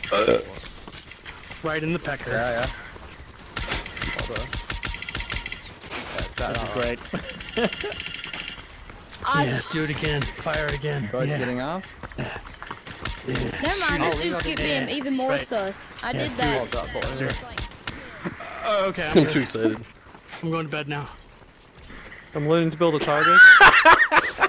Right in the pecker. Yeah. That's great. Yeah, do it again. Fire it again. Guys getting off? Never mind, this dude's being even more sus. I did that. Oh, okay. I'm too excited. I'm going to bed now. I'm learning to build a target.